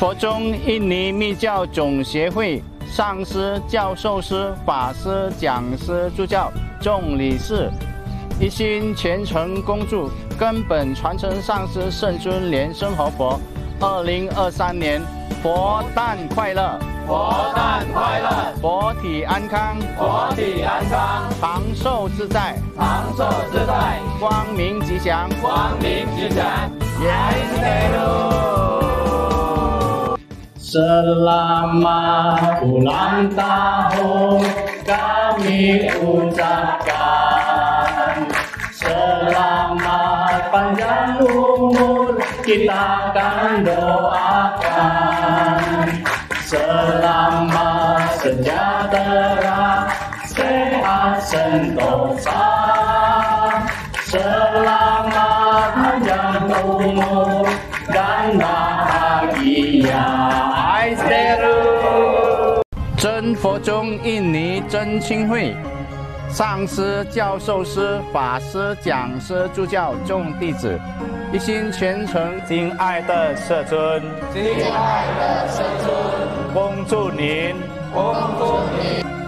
佛中印尼密教总协会上师、教授师、法师、讲师、助教、众理事，一心虔诚恭祝根本传承上师圣尊莲生活佛2023年佛诞快乐！ 佛诞快乐， 佛体安康， 佛体安康， 长寿自在， 长寿自在， 光明吉祥， 光明吉祥。 Selamat ulang tahun kami ucapkan. Selamat panjang umur kita akan doakan. Selamat sejahtera, sehat sentosa. Selamat panjang umur dan bahagia. 真佛中印尼真亲会上师、教授师、法师、讲师、助教、众弟子，一心虔诚， 敬爱的世尊， 敬爱的世尊， 恭祝您， 恭祝您